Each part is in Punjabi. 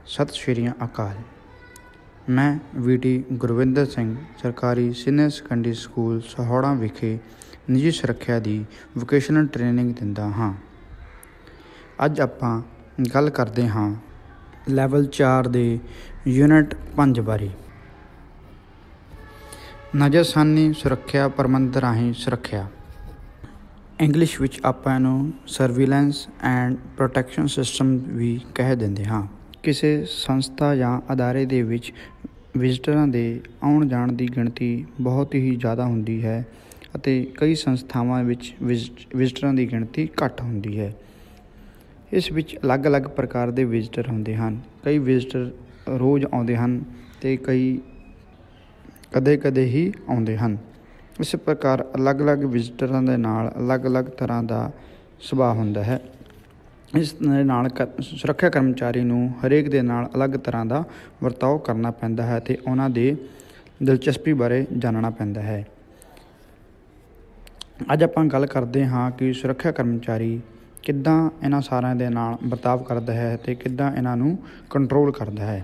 सत श्री अकाल। मैं VT गुरविंदर सिंह सरकारी सीनियर सैकेंडरी स्कूल सहोड़ा विखे निजी सुरੱਖਿਆ ਦੀ ਵੋਕੇਸ਼ਨਲ ਟ੍ਰੇਨਿੰਗ ਦਿੰਦਾ ਹਾਂ। ਅੱਜ ਆਪਾਂ ਗੱਲ ਕਰਦੇ ਹਾਂ ਲੈਵਲ 4 ਦੇ ਯੂਨਿਟ 5 ਬਾਰੇ। ਨਜ਼ਰਸਾਨੀ ਸੁਰੱਖਿਆ ਪ੍ਰਬੰਧ ਰਾਹੀਂ ਸੁਰੱਖਿਆ। ਇੰਗਲਿਸ਼ ਵਿੱਚ ਆਪਾਂ ਇਹਨੂੰ ਸਰਵੀਲੈਂਸ ਐਂਡ ਪ੍ਰੋਟੈਕਸ਼ਨ ਸਿਸਟਮ ਵੀ ਕਹਿ ਦਿੰਦੇ ਹਾਂ। ਕਿਸੇ ਸੰਸਥਾ ਜਾਂ ਅਦਾਰੇ ਦੇ ਵਿੱਚ ਵਿਜ਼ਟਰਾਂ ਦੇ ਆਉਣ ਜਾਣ ਦੀ ਗਿਣਤੀ ਬਹੁਤ ਹੀ ਜ਼ਿਆਦਾ ਹੁੰਦੀ ਹੈ ਅਤੇ ਕਈ ਸੰਸਥਾਵਾਂ ਵਿੱਚ ਵਿਜ਼ਟਰਾਂ ਦੀ ਗਿਣਤੀ ਘੱਟ ਹੁੰਦੀ ਹੈ। ਇਸ ਵਿੱਚ ਅਲੱਗ-ਅਲੱਗ ਪ੍ਰਕਾਰ ਦੇ ਵਿਜ਼ਟਰ ਹੁੰਦੇ ਹਨ। ਕਈ ਵਿਜ਼ਟਰ ਰੋਜ਼ ਆਉਂਦੇ ਹਨ ਅਤੇ ਕਈ ਕਦੇ-ਕਦੇ ਹੀ ਆਉਂਦੇ ਹਨ। ਇਸ ਪ੍ਰਕਾਰ ਅਲੱਗ-ਅਲੱਗ ਵਿਜ਼ਟਰਾਂ ਦੇ ਨਾਲ ਅਲੱਗ-ਅਲੱਗ ਤਰ੍ਹਾਂ ਦਾ ਸੁਭਾਅ ਹੁੰਦਾ ਹੈ। ਇਸ ਦੇ ਨਾਲ ਸੁਰੱਖਿਆ ਕਰਮਚਾਰੀ ਨੂੰ ਹਰੇਕ ਦੇ ਨਾਲ ਅਲੱਗ ਤਰ੍ਹਾਂ ਦਾ ਵਰਤਾਓ ਕਰਨਾ ਪੈਂਦਾ ਹੈ ਅਤੇ ਉਹਨਾਂ ਦੇ ਦਿਲਚਸਪੀ ਬਾਰੇ ਜਾਣਨਾ ਪੈਂਦਾ ਹੈ। ਅੱਜ ਆਪਾਂ ਗੱਲ ਕਰਦੇ ਹਾਂ ਕਿ ਸੁਰੱਖਿਆ ਕਰਮਚਾਰੀ ਕਿੱਦਾਂ ਇਹਨਾਂ ਸਾਰਿਆਂ ਦੇ ਨਾਲ ਵਰਤਾਵ ਕਰਦਾ ਹੈ ਅਤੇ ਕਿੱਦਾਂ ਇਹਨਾਂ ਨੂੰ ਕੰਟਰੋਲ ਕਰਦਾ ਹੈ।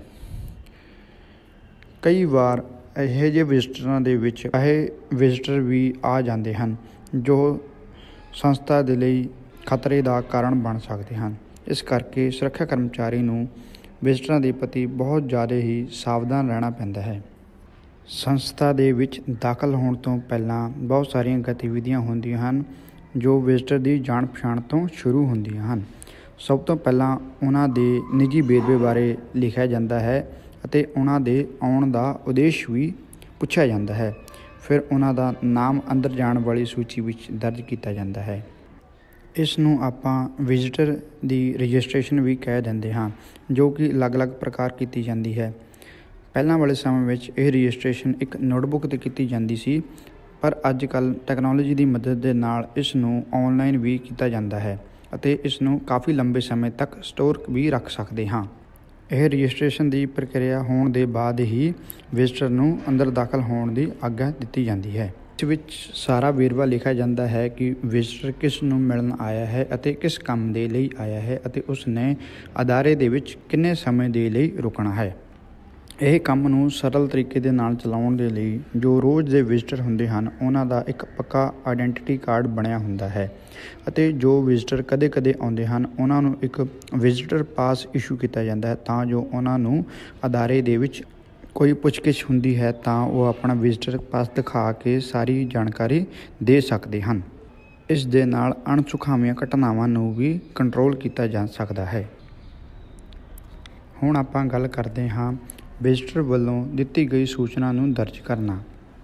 ਕਈ ਵਾਰ ਇਹੋ ਜਿਹੇ ਵਿਜ਼ਟਰਾਂ ਦੇ ਵਿੱਚ ਇਹ ਵਿਜ਼ਟਰ ਵੀ ਆ ਜਾਂਦੇ ਹਨ ਜੋ ਸੰਸਥਾ ਦੇ ਲਈ ਖਤਰੇ ਦਾ ਕਾਰਨ ਬਣ ਸਕਦੇ ਹਨ। ਇਸ ਕਰਕੇ ਸੁਰੱਖਿਆ ਕਰਮਚਾਰੀ ਨੂੰ ਵਿਜ਼ਟਰਾਂ ਦੇ ਪ੍ਰਤੀ ਬਹੁਤ ਜ਼ਿਆਦਾ ਹੀ ਸਾਵਧਾਨ ਰਹਿਣਾ ਪੈਂਦਾ ਹੈ। ਸੰਸਥਾ ਦੇ ਵਿੱਚ ਦਾਖਲ ਹੋਣ ਤੋਂ ਪਹਿਲਾਂ ਬਹੁਤ ਸਾਰੀਆਂ ਗਤੀਵਿਧੀਆਂ ਹੁੰਦੀਆਂ ਹਨ ਜੋ ਵਿਜ਼ਟਰ ਦੀ ਜਾਣ ਪਛਾਣ ਤੋਂ ਸ਼ੁਰੂ ਹੁੰਦੀਆਂ ਹਨ। ਸਭ ਤੋਂ ਪਹਿਲਾਂ ਉਹਨਾਂ ਦੇ ਨਿੱਜੀ ਵੇਰਵੇ ਬਾਰੇ ਲਿਖਿਆ ਜਾਂਦਾ ਹੈ ਅਤੇ ਉਹਨਾਂ ਦੇ ਆਉਣ ਦਾ ਉਦੇਸ਼ ਵੀ ਪੁੱਛਿਆ ਜਾਂਦਾ ਹੈ। ਫਿਰ ਉਹਨਾਂ ਦਾ ਨਾਮ ਅੰਦਰ ਜਾਣ ਵਾਲੀ ਸੂਚੀ ਵਿੱਚ ਦਰਜ ਕੀਤਾ ਜਾਂਦਾ ਹੈ। ਇਸ ਨੂੰ ਆਪਾਂ ਵਿਜ਼ਟਰ ਦੀ ਰਜਿਸਟ੍ਰੇਸ਼ਨ ਵੀ ਕਹਿ ਦਿੰਦੇ ਹਾਂ, ਜੋ ਕਿ ਅਲੱਗ-ਅਲੱਗ ਪ੍ਰਕਾਰ ਕੀਤੀ ਜਾਂਦੀ ਹੈ। ਪਹਿਲਾਂ ਵਾਲੇ ਸਮੇਂ ਵਿੱਚ ਇਹ ਰਜਿਸਟ੍ਰੇਸ਼ਨ ਇੱਕ ਨੋਟਬੁੱਕ 'ਤੇ ਕੀਤੀ ਜਾਂਦੀ ਸੀ, ਪਰ ਅੱਜ ਕੱਲ੍ਹ ਟੈਕਨੋਲੋਜੀ ਦੀ ਮਦਦ ਦੇ ਨਾਲ ਇਸ ਨੂੰ ਔਨਲਾਈਨ ਵੀ ਕੀਤਾ ਜਾਂਦਾ ਹੈ ਅਤੇ ਇਸ ਨੂੰ ਕਾਫੀ ਲੰਬੇ ਸਮੇਂ ਤੱਕ ਸਟੋਰ ਵੀ ਰੱਖ ਸਕਦੇ ਹਾਂ। ਇਹ ਰਜਿਸਟ੍ਰੇਸ਼ਨ ਦੀ ਪ੍ਰਕਿਰਿਆ ਹੋਣ ਦੇ ਬਾਅਦ ਹੀ ਵਿਜ਼ਟਰ ਨੂੰ ਅੰਦਰ ਦਾਖਲ ਹੋਣ ਦੀ ਆਗਿਆ ਦਿੱਤੀ ਜਾਂਦੀ ਹੈ। ਇਸ ਵਿੱਚ ਸਾਰਾ ਵੇਰਵਾ ਲਿਖਿਆ ਜਾਂਦਾ ਹੈ ਕਿ ਵਿਜ਼ਟਰ ਕਿਸ ਨੂੰ ਮਿਲਣ ਆਇਆ ਹੈ ਅਤੇ ਕਿਸ ਕੰਮ ਦੇ ਲਈ ਆਇਆ ਹੈ ਅਤੇ ਉਸ ਨੇ ਅਦਾਰੇ ਦੇ ਵਿੱਚ ਕਿੰਨੇ ਸਮੇਂ ਦੇ ਲਈ ਰੁਕਣਾ ਹੈ। ਇਹ ਕੰਮ ਨੂੰ ਸਰਲ ਤਰੀਕੇ ਦੇ ਨਾਲ ਚਲਾਉਣ ਦੇ ਲਈ ਜੋ ਰੋਜ਼ ਦੇ ਵਿਜ਼ਟਰ ਹੁੰਦੇ ਹਨ ਉਹਨਾਂ ਦਾ ਇੱਕ ਪੱਕਾ ਆਈਡੈਂਟੀਟੀ ਕਾਰਡ ਬਣਿਆ ਹੁੰਦਾ ਹੈ ਅਤੇ ਜੋ ਵਿਜ਼ਟਰ ਕਦੇ-ਕਦੇ ਆਉਂਦੇ ਹਨ ਉਹਨਾਂ ਨੂੰ ਇੱਕ ਵਿਜ਼ਟਰ ਪਾਸ ਇਸ਼ੂ ਕੀਤਾ ਜਾਂਦਾ ਹੈ ਤਾਂ ਜੋ ਉਹਨਾਂ ਨੂੰ ਅਦਾਰੇ ਦੇ ਵਿੱਚ ਕੋਈ ਪੁੱਛਗਿੱਛ ਹੁੰਦੀ ਹੈ ਤਾਂ ਉਹ ਆਪਣਾ ਵਿਜ਼ਟਰ ਪਾਸ ਦਿਖਾ ਕੇ ਸਾਰੀ ਜਾਣਕਾਰੀ ਦੇ ਸਕਦੇ ਹਨ। ਇਸ ਦੇ ਨਾਲ ਅਣਸੁਖਾਵੀਆਂ ਘਟਨਾਵਾਂ ਨੂੰ ਵੀ ਕੰਟਰੋਲ ਕੀਤਾ ਜਾ ਸਕਦਾ ਹੈ। ਹੁਣ ਆਪਾਂ ਗੱਲ ਕਰਦੇ ਹਾਂ ਵਿਜ਼ਟਰ ਵੱਲੋਂ ਦਿੱਤੀ ਗਈ ਸੂਚਨਾ ਨੂੰ ਦਰਜ ਕਰਨਾ।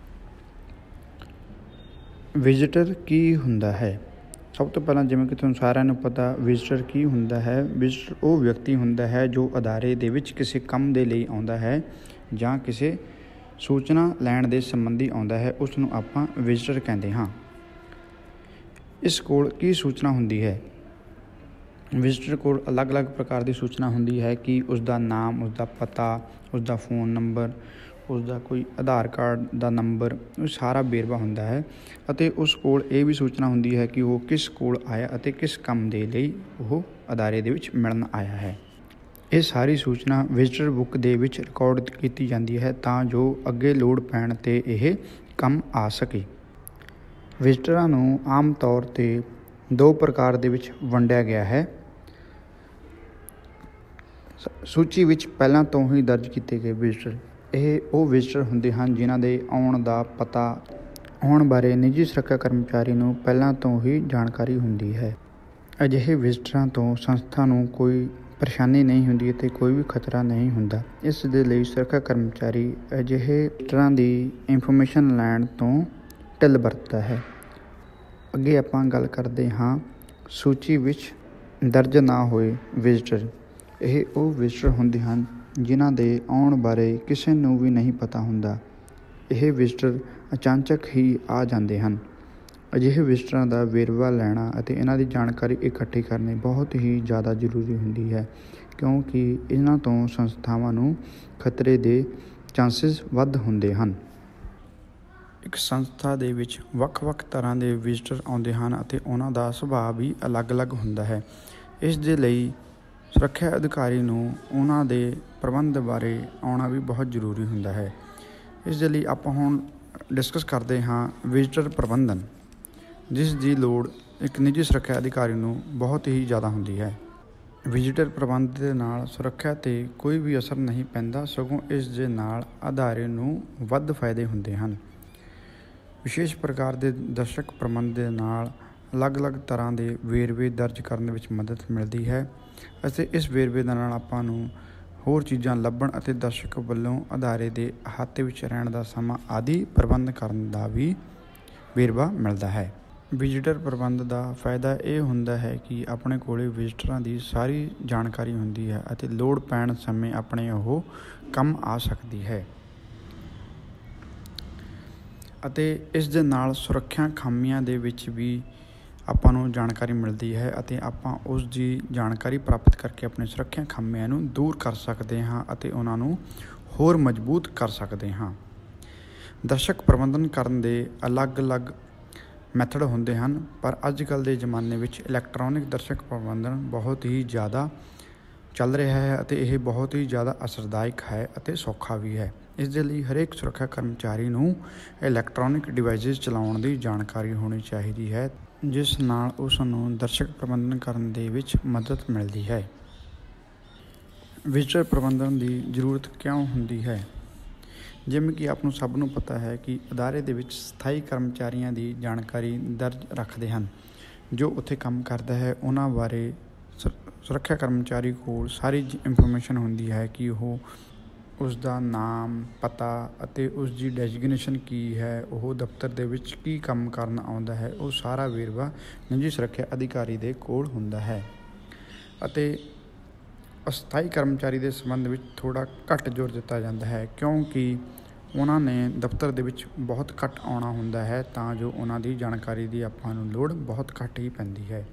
ਵਿਜ਼ਟਰ ਕੀ ਹੁੰਦਾ ਹੈ? ਸਭ ਤੋਂ ਪਹਿਲਾਂ ਜਿਵੇਂ ਕਿ ਤੁਹਾਨੂੰ ਸਾਰਿਆਂ ਨੂੰ ਪਤਾ ਵਿਜ਼ਟਰ ਕੀ ਹੁੰਦਾ ਹੈ। ਵਿਜ਼ਟਰ ਉਹ ਵਿਅਕਤੀ ਹੁੰਦਾ ਹੈ ਜੋ ਅਦਾਰੇ ਦੇ ਵਿੱਚ ਕਿਸੇ ਕੰਮ ਦੇ ਲਈ ਆਉਂਦਾ ਹੈ ਜਾਂ ਕਿਸੇ ਸੂਚਨਾ ਲੈਣ ਦੇ ਸੰਬੰਧੀ ਆਉਂਦਾ ਹੈ, ਉਸ ਨੂੰ ਆਪਾਂ ਵਿਜ਼ਟਰ ਕਹਿੰਦੇ ਹਾਂ। ਇਸ ਕੋਲ ਕੀ ਸੂਚਨਾ ਹੁੰਦੀ ਹੈ? ਵਿਜ਼ਟਰ ਕੋਲ ਅਲੱਗ-ਅਲੱਗ ਪ੍ਰਕਾਰ ਦੀ ਸੂਚਨਾ ਹੁੰਦੀ ਹੈ ਕਿ ਉਸਦਾ ਨਾਮ, ਉਸਦਾ ਪਤਾ, ਉਸਦਾ ਫ਼ੋਨ ਨੰਬਰ, ਉਸਦਾ ਕੋਈ ਆਧਾਰ ਕਾਰਡ ਦਾ ਨੰਬਰ, ਉਹ ਸਾਰਾ ਵੇਰਵਾ ਹੁੰਦਾ ਹੈ ਅਤੇ ਉਸ ਕੋਲ ਇਹ ਵੀ ਸੂਚਨਾ ਹੁੰਦੀ ਹੈ ਕਿ ਉਹ ਕਿਸ ਕੋਲ ਆਇਆ ਅਤੇ ਕਿਸ ਕੰਮ ਦੇ ਲਈ ਉਹ ਅਦਾਰੇ ਦੇ ਵਿੱਚ ਮਿਲਣ ਆਇਆ ਹੈ। ਇਹ ਸਾਰੀ ਸੂਚਨਾ ਵਿਜ਼ਟਰ ਬੁੱਕ ਦੇ ਵਿੱਚ ਰਿਕਾਰਡ ਕੀਤੀ ਜਾਂਦੀ ਹੈ ਤਾਂ ਜੋ ਅੱਗੇ ਲੋੜ ਪੈਣ 'ਤੇ ਇਹ ਕੰਮ ਆ ਸਕੇ। ਵਿਜ਼ਟਰਾਂ ਨੂੰ ਆਮ ਤੌਰ 'ਤੇ 2 ਪ੍ਰਕਾਰ ਦੇ ਵਿੱਚ ਵੰਡਿਆ ਗਿਆ ਹੈ। ਸੂਚੀ ਵਿੱਚ ਪਹਿਲਾਂ ਤੋਂ ਹੀ ਦਰਜ ਕੀਤੇ ਗਏ ਵਿਜ਼ਟਰ ਇਹ ਉਹ ਵਿਜ਼ਟਰ ਹੁੰਦੇ ਹਨ ਜਿਨ੍ਹਾਂ ਦੇ ਆਉਣ ਦਾ ਪਤਾ ਆਉਣ ਬਾਰੇ ਨਿੱਜੀ ਸੁਰੱਖਿਆ ਕਰਮਚਾਰੀ ਨੂੰ ਪਹਿਲਾਂ ਤੋਂ ਹੀ ਜਾਣਕਾਰੀ ਹੁੰਦੀ ਹੈ। ਅਜਿਹੇ ਵਿਜ਼ਟਰਾਂ ਤੋਂ ਸੰਸਥਾ ਨੂੰ ਕੋਈ ਪਰੇਸ਼ਾਨੀ ਨਹੀਂ ਹੁੰਦੀ ਅਤੇ ਕੋਈ ਵੀ ਖਤਰਾ ਨਹੀਂ ਹੁੰਦਾ। ਇਸ ਦੇ ਲਈ ਸੁਰੱਖਿਆ ਕਰਮਚਾਰੀ ਅਜਿਹੇ ਵਿਜ਼ਟਰਾਂ ਦੀ ਇਨਫੋਰਮੇਸ਼ਨ ਲੈਣ ਤੋਂ ਢਿੱਲ ਵਰਤਦਾ ਹੈ। ਅੱਗੇ ਆਪਾਂ ਗੱਲ ਕਰਦੇ ਹਾਂ ਸੂਚੀ ਵਿੱਚ ਦਰਜ ਨਾ ਹੋਏ ਵਿਜ਼ਟਰ। ਇਹ ਉਹ ਵਿਜ਼ਟਰ ਹੁੰਦੇ ਹਨ ਜਿਨ੍ਹਾਂ ਦੇ ਆਉਣ ਬਾਰੇ ਕਿਸੇ ਨੂੰ ਵੀ ਨਹੀਂ ਪਤਾ ਹੁੰਦਾ। ਇਹ ਵਿਜ਼ਟਰ ਅਚਾਨਕ ਹੀ ਆ ਜਾਂਦੇ ਹਨ। ਅਜਿਹੇ ਵਿਜ਼ਟਰਾਂ ਦਾ ਵੇਰਵਾ ਲੈਣਾ ਅਤੇ ਇਹਨਾਂ ਦੀ ਜਾਣਕਾਰੀ ਇਕੱਠੀ ਕਰਨੀ ਬਹੁਤ ਹੀ ਜ਼ਿਆਦਾ ਜ਼ਰੂਰੀ ਹੁੰਦੀ ਹੈ ਕਿਉਂਕਿ ਇਹਨਾਂ ਤੋਂ ਸੰਸਥਾਵਾਂ ਨੂੰ ਖਤਰੇ ਦੇ ਚਾਂਸਿਸ ਵੱਧ ਹੁੰਦੇ ਹਨ। ਇੱਕ ਸੰਸਥਾ ਦੇ ਵਿੱਚ ਵੱਖ-ਵੱਖ ਤਰ੍ਹਾਂ ਦੇ ਵਿਜ਼ਟਰ ਆਉਂਦੇ ਹਨ ਅਤੇ ਉਹਨਾਂ ਦਾ ਸੁਭਾਅ ਵੀ ਅਲੱਗ-ਅਲੱਗ ਹੁੰਦਾ ਹੈ। ਇਸ ਦੇ ਲਈ ਸੁਰੱਖਿਆ ਅਧਿਕਾਰੀ ਨੂੰ ਉਹਨਾਂ ਦੇ ਪ੍ਰਬੰਧ ਬਾਰੇ ਆਉਣਾ ਵੀ ਬਹੁਤ ਜ਼ਰੂਰੀ ਹੁੰਦਾ ਹੈ। ਇਸ ਦੇ ਲਈ ਆਪਾਂ ਹੁਣ ਡਿਸਕਸ ਕਰਦੇ ਹਾਂ ਵਿਜ਼ਟਰ ਪ੍ਰਬੰਧਨ, ਜਿਸ ਦੀ ਲੋੜ ਇੱਕ ਨਿੱਜੀ ਸੁਰੱਖਿਆ ਅਧਿਕਾਰੀ ਨੂੰ ਬਹੁਤ ਹੀ ਜ਼ਿਆਦਾ ਹੁੰਦੀ ਹੈ। ਵਿਜ਼ਟਰ ਪ੍ਰਬੰਧ ਦੇ ਨਾਲ ਸੁਰੱਖਿਆ 'ਤੇ ਕੋਈ ਵੀ ਅਸਰ ਨਹੀਂ ਪੈਂਦਾ, ਸਗੋਂ ਇਸ ਦੇ ਨਾਲ ਅਦਾਰੇ ਨੂੰ ਵੱਧ ਫਾਇਦੇ ਹੁੰਦੇ ਹਨ। ਵਿਸ਼ੇਸ਼ ਪ੍ਰਕਾਰ ਦੇ ਦਰਸ਼ਕ ਪ੍ਰਬੰਧ ਦੇ ਨਾਲ ਅਲੱਗ-ਅਲੱਗ ਤਰ੍ਹਾਂ ਦੇ ਵੇਰਵੇ ਦਰਜ ਕਰਨ ਵਿੱਚ ਮਦਦ ਮਿਲਦੀ ਹੈ ਅਤੇ ਇਸ ਵੇਰਵੇ ਦੇ ਨਾਲ ਆਪਾਂ ਨੂੰ ਹੋਰ ਚੀਜ਼ਾਂ ਲੱਭਣ ਅਤੇ ਦਰਸ਼ਕ ਵੱਲੋਂ ਅਦਾਰੇ ਦੇ ਅਹਾਤੇ ਵਿੱਚ ਰਹਿਣ ਦਾ ਸਮਾਂ ਆਦਿ ਪ੍ਰਬੰਧ ਕਰਨ ਦਾ ਵੀ ਵੇਰਵਾ ਮਿਲਦਾ ਹੈ। ਵਿਜ਼ਟਰ ਪ੍ਰਬੰਧ ਦਾ ਫਾਇਦਾ ਇਹ ਹੁੰਦਾ ਹੈ ਕਿ ਆਪਣੇ ਕੋਲ ਵਿਜ਼ਟਰਾਂ ਦੀ ਸਾਰੀ ਜਾਣਕਾਰੀ ਹੁੰਦੀ ਹੈ ਅਤੇ ਲੋੜ ਪੈਣ ਸਮੇਂ ਆਪਣੇ ਉਹ ਕੰਮ ਆ ਸਕਦੀ ਹੈ ਅਤੇ ਇਸ ਦੇ ਨਾਲ ਸੁਰੱਖਿਆ ਖਾਮੀਆਂ ਦੇ ਵਿੱਚ ਵੀ ਆਪਾਂ ਨੂੰ ਜਾਣਕਾਰੀ ਮਿਲਦੀ ਹੈ ਅਤੇ ਆਪਾਂ ਉਸ ਦੀ ਜਾਣਕਾਰੀ ਪ੍ਰਾਪਤ ਕਰਕੇ ਆਪਣੇ ਸੁਰੱਖਿਆ ਖਾਮੀਆਂ ਨੂੰ ਦੂਰ ਕਰ ਸਕਦੇ ਹਾਂ ਅਤੇ ਉਹਨਾਂ ਨੂੰ ਹੋਰ ਮਜ਼ਬੂਤ ਕਰ ਸਕਦੇ ਹਾਂ। ਦਰਸ਼ਕ ਪ੍ਰਬੰਧਨ ਕਰਨ ਦੇ ਅਲੱਗ-ਅਲੱਗ ਮੈਥਡ ਹੁੰਦੇ ਹਨ, ਪਰ ਅੱਜ ਕੱਲ੍ਹ ਦੇ ਜ਼ਮਾਨੇ ਵਿੱਚ ਇਲੈਕਟ੍ਰੋਨਿਕ ਦਰਸ਼ਕ ਪ੍ਰਬੰਧਨ ਬਹੁਤ ਹੀ ਜ਼ਿਆਦਾ ਚੱਲ ਰਿਹਾ ਹੈ ਅਤੇ ਇਹ ਬਹੁਤ ਹੀ ਜ਼ਿਆਦਾ ਅਸਰਦਾਇਕ ਹੈ ਅਤੇ ਸੌਖਾ ਵੀ ਹੈ। ਇਸ ਦੇ ਲਈ ਹਰੇਕ ਸੁਰੱਖਿਆ ਕਰਮਚਾਰੀ ਨੂੰ ਇਲੈਕਟ੍ਰੋਨਿਕ ਡਿਵਾਈਸਿਸ ਚਲਾਉਣ ਦੀ ਜਾਣਕਾਰੀ ਹੋਣੀ ਚਾਹੀਦੀ ਹੈ, ਜਿਸ ਨਾਲ ਉਸ ਨੂੰ ਦਰਸ਼ਕ ਪ੍ਰਬੰਧਨ ਕਰਨ ਦੇ ਵਿੱਚ ਮਦਦ ਮਿਲਦੀ ਹੈ। ਵਿਜ਼ਟਰ ਪ੍ਰਬੰਧਨ ਦੀ ਜ਼ਰੂਰਤ ਕਿਉਂ ਹੁੰਦੀ ਹੈ? ਜਿਵੇਂ ਕਿ ਆਪ ਨੂੰ ਸਭ ਨੂੰ ਪਤਾ ਹੈ ਕਿ ਅਦਾਰੇ ਦੇ ਵਿੱਚ ਸਥਾਈ ਕਰਮਚਾਰੀਆਂ ਦੀ ਜਾਣਕਾਰੀ ਦਰਜ ਰੱਖਦੇ ਹਨ। ਜੋ ਉੱਥੇ ਕੰਮ ਕਰਦਾ ਹੈ ਉਹਨਾਂ ਬਾਰੇ ਸੁਰੱਖਿਆ ਕਰਮਚਾਰੀ ਕੋਲ ਸਾਰੀ ਇਨਫੋਰਮੇਸ਼ਨ ਹੁੰਦੀ ਹੈ ਕਿ ਉਹ ਉਸ ਦਾ ਨਾਮ, ਪਤਾ ਅਤੇ ਉਸ ਦੀ ਡੈਜਿਗਨੇਸ਼ਨ ਕੀ ਹੈ, ਉਹ ਦਫ਼ਤਰ ਦੇ ਵਿੱਚ ਕੀ ਕੰਮ ਕਰਨ ਆਉਂਦਾ ਹੈ, ਉਹ ਸਾਰਾ ਵੇਰਵਾ ਨਿੱਜੀ ਸੁਰੱਖਿਆ ਅਧਿਕਾਰੀ ਦੇ ਕੋਲ ਹੁੰਦਾ ਹੈ। ਅਤੇ ਅਸਥਾਈ ਕਰਮਚਾਰੀ ਦੇ ਸੰਬੰਧ ਵਿੱਚ ਥੋੜ੍ਹਾ ਘੱਟ ਜ਼ੋਰ ਦਿੱਤਾ ਜਾਂਦਾ ਹੈ, ਕਿਉਂਕਿ ਉਹਨਾਂ ਨੇ ਦਫ਼ਤਰ ਦੇ ਵਿੱਚ ਬਹੁਤ ਘੱਟ ਆਉਣਾ ਹੁੰਦਾ ਹੈ, ਤਾਂ ਜੋ ਉਹਨਾਂ ਦੀ ਜਾਣਕਾਰੀ ਦੀ ਆਪਾਂ ਨੂੰ ਲੋੜ ਬਹੁਤ ਘੱਟ ਹੀ ਪੈਂਦੀ ਹੈ।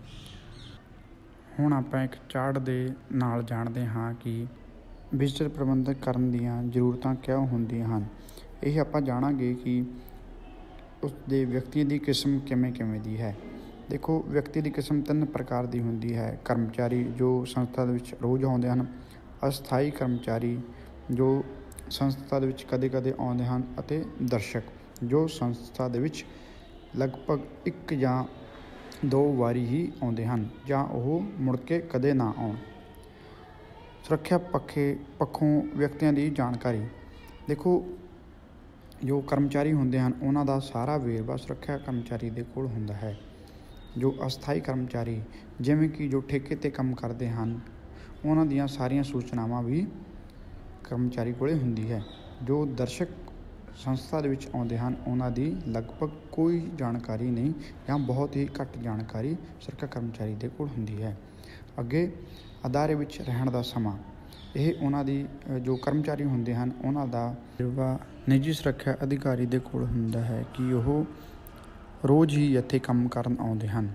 ਹੁਣ ਆਪਾਂ ਇੱਕ ਚਾਰਟ ਦੇ ਨਾਲ ਜਾਣਦੇ ਹਾਂ ਕਿ ਵਿਜ਼ਟਰ ਪ੍ਰਬੰਧਨ ਕਰਨ ਦੀਆਂ ਜ਼ਰੂਰਤਾਂ ਕਿਉਂ ਹੁੰਦੀਆਂ ਹਨ। ਇਹ ਆਪਾਂ ਜਾਣਾਂਗੇ ਕਿ ਉਸ ਦੇ ਵਿਅਕਤੀ ਦੀ ਕਿਸਮ ਕਿਵੇਂ ਦੀ ਹੈ। ਦੇਖੋ, ਵਿਅਕਤੀ ਦੀ ਕਿਸਮ 3 ਪ੍ਰਕਾਰ ਦੀ ਹੁੰਦੀ ਹੈ। ਕਰਮਚਾਰੀ ਜੋ ਸੰਸਥਾ ਦੇ ਵਿੱਚ ਰੋਜ਼ ਆਉਂਦੇ ਹਨ, ਅਸਥਾਈ ਕਰਮਚਾਰੀ ਜੋ ਸੰਸਥਾ ਦੇ ਵਿੱਚ ਕਦੇ-ਕਦੇ ਆਉਂਦੇ ਹਨ ਅਤੇ ਦਰਸ਼ਕ ਜੋ ਸੰਸਥਾ ਦੇ ਵਿੱਚ ਲਗਭਗ 1 ਜਾਂ 2 ਵਾਰੀ ਹੀ ਆਉਂਦੇ ਹਨ ਜਾਂ ਉਹ ਮੁੜ ਕੇ ਕਦੇ ਨਾ ਆਉਣ। ਸੁਰੱਖਿਆ ਪੱਖੋਂ ਵਿਅਕਤੀਆਂ ਦੀ ਜਾਣਕਾਰੀ। ਦੇਖੋ, ਜੋ ਕਰਮਚਾਰੀ ਹੁੰਦੇ ਹਨ ਉਹਨਾਂ ਦਾ ਸਾਰਾ ਵੇਰਵਾ ਸੁਰੱਖਿਆ ਕਰਮਚਾਰੀ ਦੇ ਕੋਲ ਹੁੰਦਾ ਹੈ। ਜੋ ਅਸਥਾਈ ਕਰਮਚਾਰੀ ਜਿਵੇਂ ਕਿ ਜੋ ਠੇਕੇ 'ਤੇ ਕੰਮ ਕਰਦੇ ਹਨ, ਉਹਨਾਂ ਦੀਆਂ ਸਾਰੀਆਂ ਸੂਚਨਾਵਾਂ ਵੀ ਕਰਮਚਾਰੀ ਕੋਲ ਹੁੰਦੀ ਹੈ। ਜੋ ਦਰਸ਼ਕ ਸੰਸਥਾ ਦੇ ਵਿੱਚ ਆਉਂਦੇ ਹਨ ਉਹਨਾਂ ਦੀ ਲਗਭਗ ਕੋਈ ਜਾਣਕਾਰੀ ਨਹੀਂ ਜਾਂ ਬਹੁਤ ਹੀ ਘੱਟ ਜਾਣਕਾਰੀ ਸੁਰੱਖਿਆ ਕਰਮਚਾਰੀ ਦੇ ਕੋਲ ਹੁੰਦੀ ਹੈ। ਅੱਗੇ ਅਦਾਰੇ ਵਿੱਚ ਰਹਿਣ ਦਾ ਸਮਾਂ। ਇਹ ਉਹਨਾਂ ਦੀ ਜੋ ਕਰਮਚਾਰੀ ਹੁੰਦੇ ਹਨ ਉਹਨਾਂ ਦਾ ਵੇਰਵਾ ਨਿੱਜੀ ਸੁਰੱਖਿਆ ਅਧਿਕਾਰੀ ਦੇ ਕੋਲ ਹੁੰਦਾ ਹੈ ਕਿ ਉਹ ਰੋਜ਼ ਹੀ ਇੱਥੇ ਕੰਮ ਕਰਨ ਆਉਂਦੇ ਹਨ।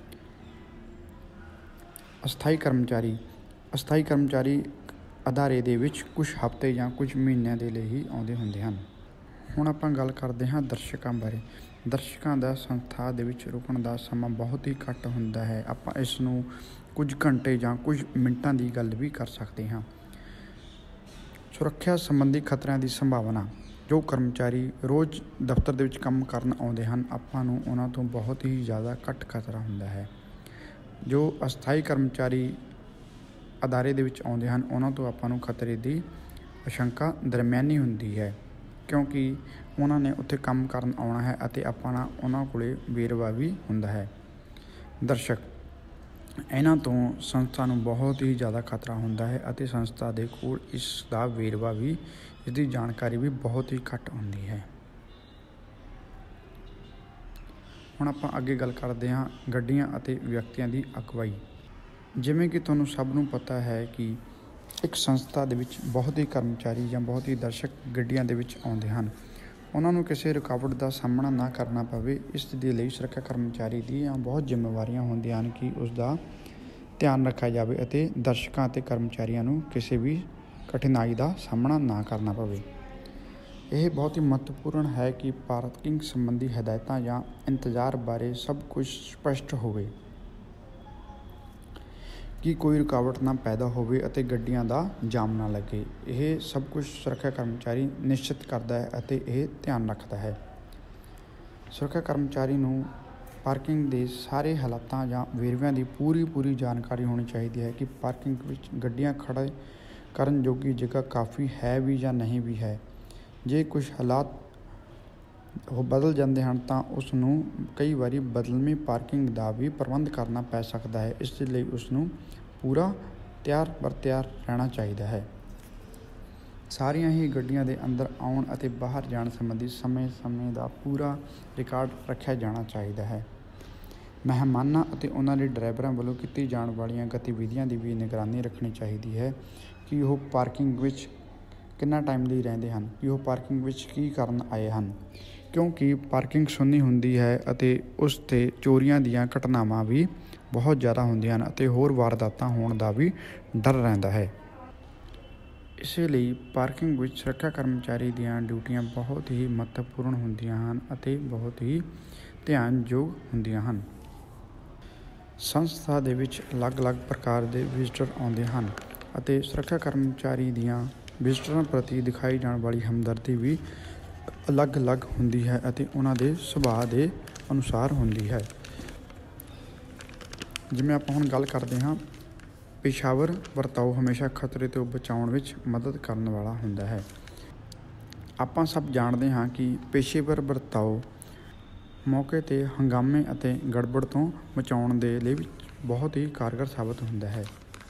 ਅਸਥਾਈ ਕਰਮਚਾਰੀ ਅਦਾਰੇ ਦੇ ਵਿੱਚ ਕੁਝ ਹਫ਼ਤੇ ਜਾਂ ਕੁਝ ਮਹੀਨਿਆਂ ਦੇ ਲਈ ਹੀ ਆਉਂਦੇ ਹੁੰਦੇ ਹਨ। ਹੁਣ ਆਪਾਂ ਗੱਲ ਕਰਦੇ ਹਾਂ ਦਰਸ਼ਕਾਂ ਬਾਰੇ। ਦਰਸ਼ਕਾਂ ਦਾ ਸੰਸਥਾ ਦੇ ਵਿੱਚ ਰੁਕਣ ਦਾ ਸਮਾਂ ਬਹੁਤ ਹੀ ਘੱਟ ਹੁੰਦਾ ਹੈ। ਆਪਾਂ ਇਸ ਨੂੰ ਕੁਝ ਘੰਟੇ ਜਾਂ ਕੁਝ ਮਿੰਟਾਂ ਦੀ ਗੱਲ ਵੀ ਕਰ ਸਕਦੇ ਹਾਂ। ਸੁਰੱਖਿਆ ਸੰਬੰਧੀ ਖਤਰਿਆਂ ਦੀ ਸੰਭਾਵਨਾ। ਜੋ ਕਰਮਚਾਰੀ ਰੋਜ਼ ਦਫ਼ਤਰ ਦੇ ਵਿੱਚ ਕੰਮ ਕਰਨ ਆਉਂਦੇ ਹਨ, ਆਪਾਂ ਨੂੰ ਉਹਨਾਂ ਤੋਂ ਬਹੁਤ ਹੀ ਜ਼ਿਆਦਾ ਘੱਟ ਖਤਰਾ ਹੁੰਦਾ ਹੈ। ਜੋ ਅਸਥਾਈ ਕਰਮਚਾਰੀ ਅਦਾਰੇ ਦੇ ਵਿੱਚ ਆਉਂਦੇ ਹਨ ਉਹਨਾਂ ਤੋਂ ਆਪਾਂ ਨੂੰ ਖਤਰੇ ਦੀ ਆਸ਼ੰਕਾ ਦਰਮਿਆਨੀ ਹੁੰਦੀ ਹੈ, ਕਿਉਂਕਿ ਉਹਨਾਂ ਨੇ ਉੱਥੇ ਕੰਮ ਕਰਨ ਆਉਣਾ ਹੈ ਅਤੇ ਆਪਣਾ ਉਹਨਾਂ ਕੋਲ ਵੇਰਵਾ ਵੀ ਹੁੰਦਾ ਹੈ। ਦਰਸ਼ਕ, ਇਹਨਾਂ ਤੋਂ ਸੰਸਥਾ ਨੂੰ ਬਹੁਤ ਹੀ ਜ਼ਿਆਦਾ ਖਤਰਾ ਹੁੰਦਾ ਹੈ ਅਤੇ ਸੰਸਥਾ ਦੇ ਕੋਲ ਇਸ ਦਾ ਵੇਰਵਾ ਵੀ, ਇਸ ਦੀ ਜਾਣਕਾਰੀ ਵੀ ਬਹੁਤ ਹੀ ਘੱਟ ਹੁੰਦੀ ਹੈ। ਹੁਣ ਆਪਾਂ ਅੱਗੇ ਗੱਲ ਕਰਦੇ ਹਾਂ ਗੱਡੀਆਂ ਅਤੇ ਵਿਅਕਤੀਆਂ ਦੀ ਅਗਵਾਈ। ਜਿਵੇਂ ਕਿ ਤੁਹਾਨੂੰ ਸਭ ਨੂੰ ਪਤਾ ਹੈ ਕਿ ਇੱਕ ਸੰਸਥਾ ਦੇ ਵਿੱਚ ਬਹੁਤ ਹੀ ਕਰਮਚਾਰੀ ਜਾਂ ਬਹੁਤ ਹੀ ਦਰਸ਼ਕ ਗੱਡੀਆਂ ਦੇ ਵਿੱਚ ਆਉਂਦੇ ਹਨ। ਉਹਨਾਂ ਨੂੰ ਕਿਸੇ ਰੁਕਾਵਟ ਦਾ ਸਾਹਮਣਾ ਨਾ ਕਰਨਾ ਪਵੇ, ਇਸ ਦੇ ਲਈ ਸੁਰੱਖਿਆ ਕਰਮਚਾਰੀ ਦੀਆਂ ਬਹੁਤ ਜ਼ਿੰਮੇਵਾਰੀਆਂ ਹੁੰਦੀਆਂ ਹਨ ਕਿ ਉਸ ਦਾ ਧਿਆਨ ਰੱਖਿਆ ਜਾਵੇ ਅਤੇ ਦਰਸ਼ਕਾਂ ਅਤੇ ਕਰਮਚਾਰੀਆਂ ਨੂੰ ਕਿਸੇ ਵੀ ਕਠਿਨਾਈ ਦਾ ਸਾਹਮਣਾ ਨਾ ਕਰਨਾ ਪਵੇ। ਇਹ ਬਹੁਤ ਹੀ ਮਹੱਤਵਪੂਰਨ ਹੈ ਕਿ ਪਾਰਕਿੰਗ ਸੰਬੰਧੀ ਹਦਾਇਤਾਂ ਜਾਂ ਇੰਤਜ਼ਾਰ ਬਾਰੇ ਸਭ ਕੁਝ ਸਪਸ਼ਟ ਹੋਵੇ। ਕਿ ਕੋਈ ਰੁਕਾਵਟ ਨਾ ਪੈਦਾ ਹੋਵੇ ਅਤੇ ਗੱਡੀਆਂ ਦਾ ਜਾਮ ਨਾ ਲੱਗੇ। ਇਹ ਸਭ ਕੁਝ ਸੁਰੱਖਿਆ ਕਰਮਚਾਰੀ ਨਿਸ਼ਚਿਤ ਕਰਦਾ ਹੈ ਅਤੇ ਇਹ ਧਿਆਨ ਰੱਖਦਾ ਹੈ। ਸੁਰੱਖਿਆ ਕਰਮਚਾਰੀ ਨੂੰ ਪਾਰਕਿੰਗ ਦੇ ਸਾਰੇ ਹਾਲਾਤਾਂ ਜਾਂ ਵੇਰਵਿਆਂ ਦੀ ਪੂਰੀ ਜਾਣਕਾਰੀ ਹੋਣੀ ਚਾਹੀਦੀ ਹੈ ਕਿ ਪਾਰਕਿੰਗ ਵਿੱਚ ਗੱਡੀਆਂ ਖੜ੍ਹੇ ਕਰਨ ਜੋਗੀ ਜਗ੍ਹਾ ਕਾਫੀ ਹੈ ਵੀ ਜਾਂ ਨਹੀਂ ਵੀ ਹੈ। ਜੇ ਕੁਝ ਹਾਲਾਤ ਉਹ ਬਦਲ ਜਾਂਦੇ ਹਨ ਤਾਂ ਉਸ ਨੂੰ ਕਈ ਵਾਰੀ ਬਦਲਵੀਂ ਪਾਰਕਿੰਗ ਦਾ ਵੀ ਪ੍ਰਬੰਧ ਕਰਨਾ ਪੈ ਸਕਦਾ ਹੈ। ਇਸ ਲਈ ਉਸ ਨੂੰ ਪੂਰਾ ਤਿਆਰ ਰਹਿਣਾ ਚਾਹੀਦਾ ਹੈ। ਸਾਰੀਆਂ ਹੀ ਗੱਡੀਆਂ ਦੇ ਅੰਦਰ ਆਉਣ ਅਤੇ ਬਾਹਰ ਜਾਣ ਸੰਬੰਧੀ ਸਮੇਂ ਦਾ ਪੂਰਾ ਰਿਕਾਰਡ ਰੱਖਿਆ ਜਾਣਾ ਚਾਹੀਦਾ ਹੈ। ਮਹਿਮਾਨਾਂ ਅਤੇ ਉਹਨਾਂ ਦੇ ਡਰਾਈਵਰਾਂ ਵੱਲੋਂ ਕੀਤੀ ਜਾਣ ਵਾਲੀਆਂ ਗਤੀਵਿਧੀਆਂ ਦੀ ਵੀ ਨਿਗਰਾਨੀ ਰੱਖਣੀ ਚਾਹੀਦੀ ਹੈ ਕਿ ਉਹ ਪਾਰਕਿੰਗ ਵਿੱਚ ਕਿੰਨਾ ਟਾਈਮ ਲਈ ਰਹਿੰਦੇ ਹਨ, ਕਿ ਉਹ ਪਾਰਕਿੰਗ ਵਿੱਚ ਕੀ ਕਰਨ ਆਏ ਹਨ, ਕਿਉਂਕਿ ਪਾਰਕਿੰਗ ਸੁੰਨੀ ਹੁੰਦੀ ਹੈ ਅਤੇ ਉਸ 'ਤੇ ਚੋਰੀਆਂ ਦੀਆਂ ਘਟਨਾਵਾਂ ਵੀ ਬਹੁਤ ਜ਼ਿਆਦਾ ਹੁੰਦੀਆਂ ਹਨ ਅਤੇ ਹੋਰ ਵਾਰਦਾਤਾਂ ਹੋਣ ਦਾ ਵੀ ਡਰ ਰਹਿੰਦਾ ਹੈ। ਇਸੇ ਲਈ ਪਾਰਕਿੰਗ ਵਿੱਚ ਸੁਰੱਖਿਆ ਕਰਮਚਾਰੀ ਦੀਆਂ ਡਿਊਟੀਆਂ ਬਹੁਤ ਹੀ ਮਹੱਤਵਪੂਰਨ ਹੁੰਦੀਆਂ ਹਨ ਅਤੇ ਬਹੁਤ ਹੀ ਧਿਆਨਯੋਗ ਹੁੰਦੀਆਂ ਹਨ। ਸੰਸਥਾ ਦੇ ਵਿੱਚ ਅਲੱਗ-ਅਲੱਗ ਪ੍ਰਕਾਰ ਦੇ ਵਿਜ਼ਟਰ ਆਉਂਦੇ ਹਨ ਅਤੇ ਸੁਰੱਖਿਆ ਕਰਮਚਾਰੀ ਦੀਆਂ ਵਿਜ਼ਟਰਾਂ ਪ੍ਰਤੀ ਦਿਖਾਈ ਜਾਣ ਵਾਲੀ ਹਮਦਰਦੀ ਵੀ ਅਲੱਗ-ਅਲੱਗ ਹੁੰਦੀ ਹੈ ਅਤੇ ਉਹਨਾਂ ਦੇ ਸੁਭਾਅ ਦੇ ਅਨੁਸਾਰ ਹੁੰਦੀ ਹੈ। ਜਿਵੇਂ ਆਪਾਂ ਹੁਣ ਗੱਲ ਕਰਦੇ ਹਾਂ, ਪੇਸ਼ਾਵਰ ਵਰਤਾਓ ਹਮੇਸ਼ਾ ਖਤਰੇ ਤੋਂ ਬਚਾਉਣ ਵਿੱਚ ਮਦਦ ਕਰਨ ਵਾਲਾ ਹੁੰਦਾ ਹੈ। ਆਪਾਂ ਸਭ ਜਾਣਦੇ ਹਾਂ ਕਿ ਪੇਸ਼ੇਵਰ ਵਰਤਾਓ ਮੌਕੇ 'ਤੇ ਹੰਗਾਮੇ ਅਤੇ ਗੜਬੜ ਤੋਂ ਬਚਾਉਣ ਦੇ ਲਈ ਬਹੁਤ ਹੀ ਕਾਰਗਰ ਸਾਬਤ ਹੁੰਦਾ ਹੈ।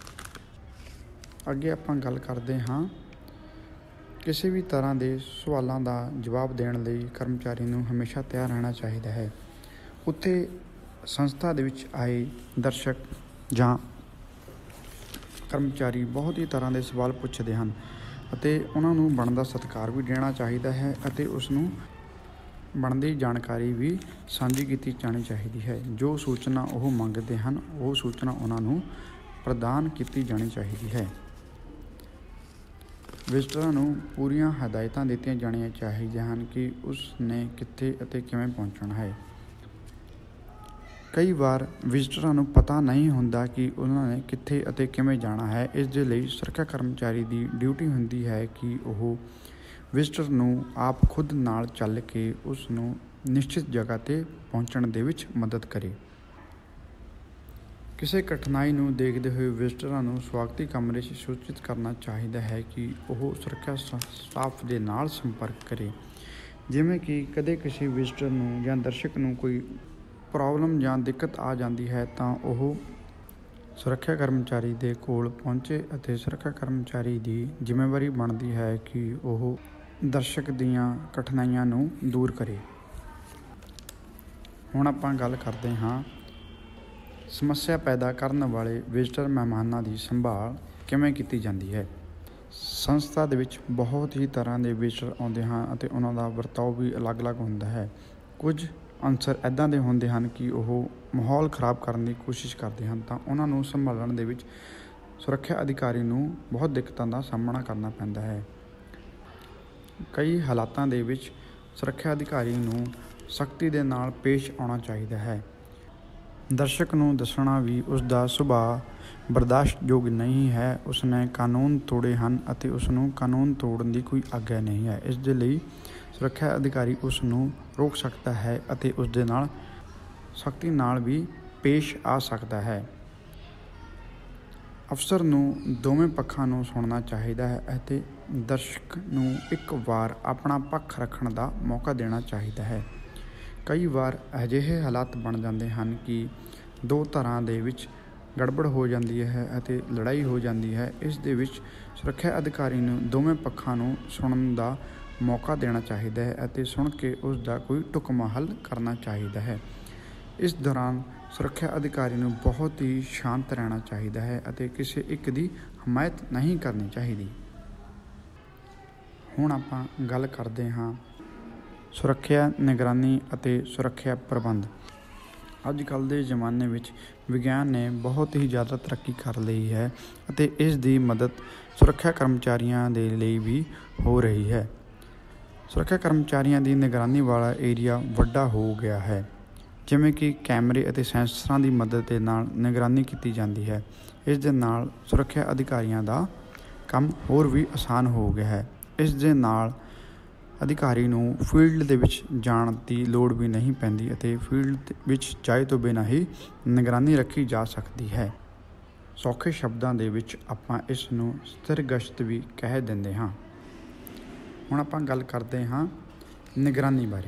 ਅੱਗੇ ਆਪਾਂ ਗੱਲ ਕਰਦੇ ਹਾਂ, ਕਿਸੇ ਵੀ ਤਰ੍ਹਾਂ ਦੇ ਸਵਾਲਾਂ ਦਾ ਜਵਾਬ ਦੇਣ ਲਈ ਕਰਮਚਾਰੀ ਨੂੰ ਹਮੇਸ਼ਾ ਤਿਆਰ ਰਹਿਣਾ ਚਾਹੀਦਾ ਹੈ। ਉੱਥੇ ਸੰਸਥਾ ਦੇ ਵਿੱਚ ਆਏ ਦਰਸ਼ਕ ਜਾਂ ਕਰਮਚਾਰੀ ਬਹੁਤ ਹੀ ਤਰ੍ਹਾਂ ਦੇ ਸਵਾਲ ਪੁੱਛਦੇ ਹਨ ਅਤੇ ਉਹਨਾਂ ਨੂੰ ਬਣਦਾ ਸਤਿਕਾਰ ਵੀ ਦੇਣਾ ਚਾਹੀਦਾ ਹੈ ਅਤੇ ਉਸ ਨੂੰ ਬਣਦੀ ਜਾਣਕਾਰੀ ਵੀ ਸਾਂਝੀ ਕੀਤੀ ਜਾਣੀ ਚਾਹੀਦੀ ਹੈ। ਜੋ ਸੂਚਨਾ ਉਹ ਮੰਗਦੇ ਹਨ ਉਹ ਸੂਚਨਾ ਉਹਨਾਂ ਨੂੰ ਪ੍ਰਦਾਨ ਕੀਤੀ ਜਾਣੀ ਚਾਹੀਦੀ ਹੈ। ਵਿਜ਼ਟਰਾਂ ਨੂੰ ਪੂਰੀਆਂ ਹਦਾਇਤਾਂ ਦਿੱਤੀਆਂ ਜਾਣੀਆਂ ਚਾਹੀਦੀਆਂ ਹਨ ਕਿ ਉਸ ਨੇ ਕਿੱਥੇ ਅਤੇ ਕਿਵੇਂ ਪਹੁੰਚਣਾ ਹੈ। ਕਈ ਵਾਰ ਵਿਜ਼ਟਰਾਂ ਨੂੰ ਪਤਾ ਨਹੀਂ ਹੁੰਦਾ ਕਿ ਉਹਨਾਂ ਨੇ ਕਿੱਥੇ ਅਤੇ ਕਿਵੇਂ ਜਾਣਾ ਹੈ। ਇਸ ਦੇ ਲਈ ਸੁਰੱਖਿਆ ਕਰਮਚਾਰੀ ਦੀ ਡਿਊਟੀ ਹੁੰਦੀ ਹੈ ਕਿ ਉਹ ਵਿਜ਼ਟਰ ਨੂੰ ਆਪ ਖੁਦ ਨਾਲ ਚੱਲ ਕੇ ਉਸ ਨੂੰ ਨਿਸ਼ਚਿਤ ਜਗ੍ਹਾ 'ਤੇ ਪਹੁੰਚਣ ਦੇ ਵਿੱਚ ਮਦਦ ਕਰੇ। ਕਿਸੇ ਕਠਿਨਾਈ ਨੂੰ ਦੇਖਦੇ ਹੋਏ ਵਿਜ਼ਟਰਾਂ ਨੂੰ ਸਵਾਗਤੀ ਕਮਰੇ 'ਚ ਸੂਚਿਤ ਕਰਨਾ ਚਾਹੀਦਾ ਹੈ ਕਿ ਉਹ ਸੁਰੱਖਿਆ ਸਟਾਫ ਦੇ ਨਾਲ ਸੰਪਰਕ ਕਰੇ। ਜਿਵੇਂ ਕਿ ਕਦੇ ਕਿਸੇ ਵਿਜ਼ਟਰ ਨੂੰ ਜਾਂ ਦਰਸ਼ਕ ਨੂੰ ਕੋਈ ਪ੍ਰੋਬਲਮ ਜਾਂ ਦਿੱਕਤ ਆ ਜਾਂਦੀ ਹੈ ਤਾਂ ਉਹ ਸੁਰੱਖਿਆ ਕਰਮਚਾਰੀ ਦੇ ਕੋਲ ਪਹੁੰਚੇ ਅਤੇ ਸੁਰੱਖਿਆ ਕਰਮਚਾਰੀ ਦੀ ਜ਼ਿੰਮੇਵਾਰੀ ਬਣਦੀ ਹੈ ਕਿ ਉਹ ਦਰਸ਼ਕ ਦੀਆਂ ਕਠਿਨਾਈਆਂ ਨੂੰ ਦੂਰ ਕਰੇ। ਹੁਣ ਆਪਾਂ ਗੱਲ ਕਰਦੇ ਹਾਂ, ਸਮੱਸਿਆ ਪੈਦਾ ਕਰਨ ਵਾਲੇ ਵਿਜ਼ਟਰ ਮਹਿਮਾਨਾਂ ਦੀ ਸੰਭਾਲ ਕਿਵੇਂ ਕੀਤੀ ਜਾਂਦੀ ਹੈ। ਸੰਸਥਾ ਦੇ ਵਿੱਚ ਬਹੁਤ ਹੀ ਤਰ੍ਹਾਂ ਦੇ ਵਿਜ਼ਟਰ ਆਉਂਦੇ ਹਨ ਅਤੇ ਉਹਨਾਂ ਦਾ ਵਰਤਾਓ ਵੀ ਅਲੱਗ-ਅਲੱਗ ਹੁੰਦਾ ਹੈ। ਕੁਝ ਅਨਸਰ ਇੱਦਾਂ ਦੇ ਹੁੰਦੇ ਹਨ ਕਿ ਉਹ ਮਾਹੌਲ ਖ਼ਰਾਬ ਕਰਨ ਦੀ ਕੋਸ਼ਿਸ਼ ਕਰਦੇ ਹਨ ਤਾਂ ਉਹਨਾਂ ਨੂੰ ਸੰਭਾਲਣ ਦੇ ਵਿੱਚ ਸੁਰੱਖਿਆ ਅਧਿਕਾਰੀ ਨੂੰ ਬਹੁਤ ਦਿੱਕਤਾਂ ਦਾ ਸਾਹਮਣਾ ਕਰਨਾ ਪੈਂਦਾ ਹੈ। ਕਈ ਹਾਲਾਤਾਂ ਦੇ ਵਿੱਚ ਸੁਰੱਖਿਆ ਅਧਿਕਾਰੀ ਨੂੰ ਸਖਤੀ ਦੇ ਨਾਲ ਪੇਸ਼ ਆਉਣਾ ਚਾਹੀਦਾ ਹੈ। ਦਰਸ਼ਕ ਨੂੰ ਦੱਸਣਾ ਵੀ ਉਸ ਦਾ ਸੁਭਾਅ ਬਰਦਾਸ਼ਤਯੋਗ ਨਹੀਂ ਹੈ, ਉਸ ਨੇ ਕਾਨੂੰਨ ਤੋੜੇ ਹਨ ਅਤੇ ਉਸ ਨੂੰ ਕਾਨੂੰਨ ਤੋੜਨ ਦੀ ਕੋਈ ਆਗਿਆ ਨਹੀਂ ਹੈ। ਇਸ ਦੇ ਲਈ ਸੁਰੱਖਿਆ ਅਧਿਕਾਰੀ ਉਸ ਨੂੰ ਰੋਕ ਸਕਦਾ ਹੈ ਅਤੇ ਉਸ ਦੇ ਨਾਲ ਸਖਤੀ ਨਾਲ ਵੀ ਪੇਸ਼ ਆ ਸਕਦਾ ਹੈ। ਅਫਸਰ ਨੂੰ ਦੋਵੇਂ ਪੱਖਾਂ ਨੂੰ ਸੁਣਨਾ ਚਾਹੀਦਾ ਹੈ ਅਤੇ ਦਰਸ਼ਕ ਨੂੰ ਇੱਕ ਵਾਰ ਆਪਣਾ ਪੱਖ ਰੱਖਣ ਦਾ ਮੌਕਾ ਦੇਣਾ ਚਾਹੀਦਾ ਹੈ। ਕਈ ਵਾਰ ਅਜਿਹੇ ਹਾਲਾਤ ਬਣ ਜਾਂਦੇ ਹਨ ਕਿ ਦੋ ਧਿਰਾਂ ਦੇ ਵਿੱਚ ਗੜਬੜ ਹੋ ਜਾਂਦੀ ਹੈ ਅਤੇ ਲੜਾਈ ਹੋ ਜਾਂਦੀ ਹੈ। ਇਸ ਦੇ ਵਿੱਚ ਸੁਰੱਖਿਆ ਅਧਿਕਾਰੀ ਨੂੰ ਦੋਵੇਂ ਪੱਖਾਂ ਨੂੰ ਸੁਣਨ ਦਾ ਮੌਕਾ ਦੇਣਾ ਚਾਹੀਦਾ ਹੈ ਅਤੇ ਸੁਣ ਕੇ ਉਸ ਦਾ ਕੋਈ ਢੁਕਵਾਂ ਹੱਲ ਕਰਨਾ ਚਾਹੀਦਾ ਹੈ। ਇਸ ਦੌਰਾਨ ਸੁਰੱਖਿਆ ਅਧਿਕਾਰੀ ਨੂੰ ਬਹੁਤ ਹੀ ਸ਼ਾਂਤ ਰਹਿਣਾ ਚਾਹੀਦਾ ਹੈ ਅਤੇ ਕਿਸੇ ਇੱਕ ਦੀ ਹਮਾਇਤ ਨਹੀਂ ਕਰਨੀ ਚਾਹੀਦੀ। ਹੁਣ ਆਪਾਂ ਗੱਲ ਕਰਦੇ ਹਾਂ ਸੁਰੱਖਿਆ ਨਿਗਰਾਨੀ ਅਤੇ ਸੁਰੱਖਿਆ ਪ੍ਰਬੰਧ। ਅੱਜ ਕੱਲ੍ਹ ਦੇ ਜ਼ਮਾਨੇ ਵਿੱਚ ਵਿਗਿਆਨ ਨੇ ਬਹੁਤ ਹੀ ਜ਼ਿਆਦਾ ਤਰੱਕੀ ਕਰ ਲਈ ਹੈ ਅਤੇ ਇਸ ਦੀ ਮਦਦ ਸੁਰੱਖਿਆ ਕਰਮਚਾਰੀਆਂ ਦੇ ਲਈ ਵੀ ਹੋ ਰਹੀ ਹੈ। ਸੁਰੱਖਿਆ ਕਰਮਚਾਰੀਆਂ ਦੀ ਨਿਗਰਾਨੀ ਵਾਲਾ ਏਰੀਆ ਵੱਡਾ ਹੋ ਗਿਆ ਹੈ। ਜਿਵੇਂ ਕਿ ਕੈਮਰੇ ਅਤੇ ਸੈਂਸਰਾਂ ਦੀ ਮਦਦ ਦੇ ਨਾਲ ਨਿਗਰਾਨੀ ਕੀਤੀ ਜਾਂਦੀ ਹੈ। ਇਸ ਦੇ ਨਾਲ ਸੁਰੱਖਿਆ ਅਧਿਕਾਰੀਆਂ ਦਾ ਕੰਮ ਹੋਰ ਵੀ ਆਸਾਨ ਹੋ ਗਿਆ ਹੈ। ਇਸ ਦੇ ਨਾਲ ਅਧਿਕਾਰੀ ਨੂੰ ਫੀਲਡ ਦੇ ਵਿੱਚ ਜਾਣ ਦੀ ਲੋੜ ਵੀ ਨਹੀਂ ਪੈਂਦੀ ਅਤੇ ਫੀਲਡ ਵਿੱਚ ਜਾਏ ਤੋਂ ਬਿਨਾਂ ਹੀ ਨਿਗਰਾਨੀ ਰੱਖੀ ਜਾ ਸਕਦੀ ਹੈ। ਸੌਖੇ ਸ਼ਬਦਾਂ ਦੇ ਵਿੱਚ ਆਪਾਂ ਇਸ ਨੂੰ ਸਥਿਰ ਗਸ਼ਤ ਵੀ ਕਹਿ ਦਿੰਦੇ ਹਾਂ। ਹੁਣ ਆਪਾਂ ਗੱਲ ਕਰਦੇ ਹਾਂ ਨਿਗਰਾਨੀ ਬਾਰੇ।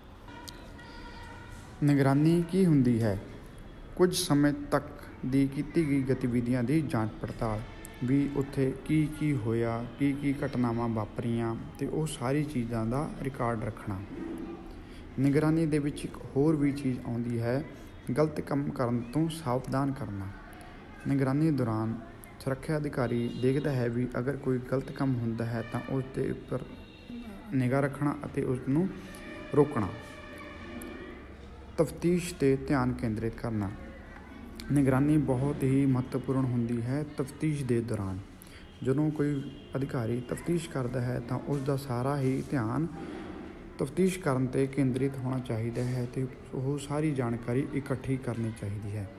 ਨਿਗਰਾਨੀ ਕੀ ਹੁੰਦੀ ਹੈ? ਕੁਝ ਸਮੇਂ ਤੱਕ ਦੀ ਕੀਤੀ ਗਈ ਗਤੀਵਿਧੀਆਂ ਦੀ ਜਾਂਚ ਪੜਤਾਲ, ਵੀ ਉੱਥੇ ਕੀ ਹੋਇਆ, ਕੀ ਘਟਨਾਵਾਂ ਵਾਪਰੀਆਂ ਅਤੇ ਉਹ ਸਾਰੀ ਚੀਜ਼ਾਂ ਦਾ ਰਿਕਾਰਡ ਰੱਖਣਾ। ਨਿਗਰਾਨੀ ਦੇ ਵਿੱਚ ਇੱਕ ਹੋਰ ਵੀ ਚੀਜ਼ ਆਉਂਦੀ ਹੈ, ਗਲਤ ਕੰਮ ਕਰਨ ਤੋਂ ਸਾਵਧਾਨ ਕਰਨਾ। ਨਿਗਰਾਨੀ ਦੌਰਾਨ ਸੁਰੱਖਿਆ ਅਧਿਕਾਰੀ ਦੇਖਦਾ ਹੈ ਵੀ ਅਗਰ ਕੋਈ ਗਲਤ ਕੰਮ ਹੁੰਦਾ ਹੈ ਤਾਂ ਉਸ ਦੇ ਉੱਪਰ ਨਿਗਾਹ ਰੱਖਣਾ ਅਤੇ ਉਸ ਨੂੰ ਰੋਕਣਾ। ਤਫਤੀਸ਼ 'ਤੇ ਧਿਆਨ ਕੇਂਦਰਿਤ ਕਰਨਾ। ਨਿਗਰਾਨੀ ਬਹੁਤ ਹੀ ਮਹੱਤਵਪੂਰਨ ਹੁੰਦੀ ਹੈ। ਤਫਤੀਸ਼ ਦੇ ਦੌਰਾਨ ਜਦੋਂ ਕੋਈ ਅਧਿਕਾਰੀ ਤਫਤੀਸ਼ ਕਰਦਾ ਹੈ ਤਾਂ ਉਸ ਦਾ ਸਾਰਾ ਹੀ ਧਿਆਨ ਤਫਤੀਸ਼ ਕਰਨ 'ਤੇ ਕੇਂਦਰਿਤ ਹੋਣਾ ਚਾਹੀਦਾ ਹੈ ਅਤੇ ਉਹ ਸਾਰੀ ਜਾਣਕਾਰੀ ਇਕੱਠੀ ਕਰਨੀ ਚਾਹੀਦੀ ਹੈ।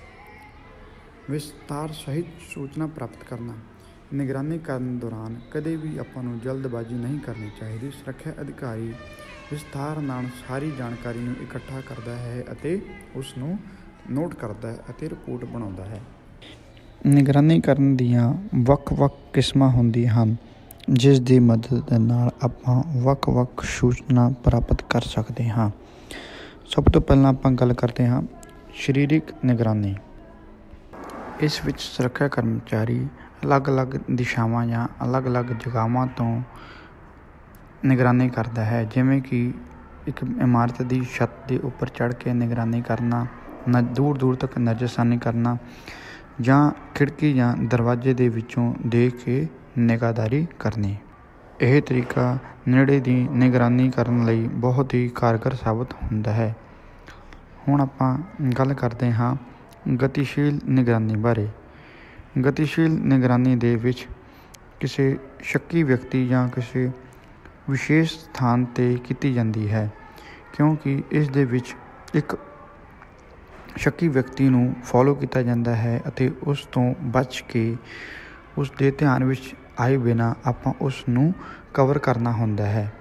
ਵਿਸਤਾਰ ਸਹਿਤ ਸੂਚਨਾ ਪ੍ਰਾਪਤ ਕਰਨਾ। ਨਿਗਰਾਨੀ ਕਰਨ ਦੌਰਾਨ ਕਦੇ ਵੀ ਆਪਾਂ ਨੂੰ ਜਲਦਬਾਜ਼ੀ ਨਹੀਂ ਕਰਨੀ ਚਾਹੀਦੀ। ਸੁਰੱਖਿਆ ਅਧਿਕਾਰੀ ਵਿਸਥਾਰ ਨਾਲ ਸਾਰੀ ਜਾਣਕਾਰੀ ਨੂੰ ਇਕੱਠਾ ਕਰਦਾ ਹੈ ਅਤੇ ਉਸ ਨੂੰ ਨੋਟ ਕਰਦਾ ਹੈ ਅਤੇ ਰਿਪੋਰਟ ਬਣਾਉਂਦਾ ਹੈ। ਨਿਗਰਾਨੀ ਕਰਨ ਦੀਆਂ ਵੱਖ-ਵੱਖ ਕਿਸਮਾਂ ਹੁੰਦੀਆਂ ਹਨ, ਜਿਸ ਦੀ ਮਦਦ ਦੇ ਨਾਲ ਆਪਾਂ ਵੱਖ-ਵੱਖ ਸੂਚਨਾ ਪ੍ਰਾਪਤ ਕਰ ਸਕਦੇ ਹਾਂ। ਸਭ ਤੋਂ ਪਹਿਲਾਂ ਆਪਾਂ ਗੱਲ ਕਰਦੇ ਹਾਂ ਸਰੀਰਕ ਨਿਗਰਾਨੀ। ਇਸ ਵਿੱਚ ਸੁਰੱਖਿਆ ਕਰਮਚਾਰੀ ਅਲੱਗ-ਅਲੱਗ ਦਿਸ਼ਾਵਾਂ ਜਾਂ ਅਲੱਗ-ਅਲੱਗ ਜਗ੍ਹਾਵਾਂ ਤੋਂ ਨਿਗਰਾਨੀ ਕਰਦਾ ਹੈ, ਜਿਵੇਂ ਕਿ ਇੱਕ ਇਮਾਰਤ ਦੀ ਛੱਤ ਦੇ ਉੱਪਰ ਚੜ੍ਹ ਕੇ ਨਿਗਰਾਨੀ ਕਰਨਾ, ਦੂਰ ਤੱਕ ਨਜ਼ਰਸਾਨੀ ਕਰਨਾ ਜਾਂ ਖਿੜਕੀ ਜਾਂ ਦਰਵਾਜ਼ੇ ਦੇ ਵਿੱਚੋਂ ਦੇਖ ਕੇ ਨਿਗਾਹਦਾਰੀ ਕਰਨੀ। ਇਹ ਤਰੀਕਾ ਨੇੜੇ ਦੀ ਨਿਗਰਾਨੀ ਕਰਨ ਲਈ ਬਹੁਤ ਹੀ ਕਾਰਗਰ ਸਾਬਤ ਹੁੰਦਾ ਹੈ। ਹੁਣ ਆਪਾਂ ਗੱਲ ਕਰਦੇ ਹਾਂ ਗਤੀਸ਼ੀਲ ਨਿਗਰਾਨੀ ਬਾਰੇ। ਗਤੀਸ਼ੀਲ ਨਿਗਰਾਨੀ ਦੇ ਵਿੱਚ ਕਿਸੇ ਸ਼ੱਕੀ ਵਿਅਕਤੀ ਜਾਂ ਕਿਸੇ ਵਿਸ਼ੇਸ਼ ਸਥਾਨ 'ਤੇ ਕੀਤੀ ਜਾਂਦੀ ਹੈ, ਕਿਉਂਕਿ ਇਸ ਦੇ ਵਿੱਚ ਇੱਕ ਸ਼ੱਕੀ ਵਿਅਕਤੀ ਨੂੰ ਫੋਲੋ ਕੀਤਾ ਜਾਂਦਾ ਹੈ ਅਤੇ ਉਸ ਤੋਂ ਬਚ ਕੇ ਉਸ ਦੇ ਧਿਆਨ ਵਿੱਚ ਆਏ ਬਿਨਾਂ ਆਪਾਂ ਉਸ ਨੂੰ ਕਵਰ ਕਰਨਾ ਹੁੰਦਾ ਹੈ।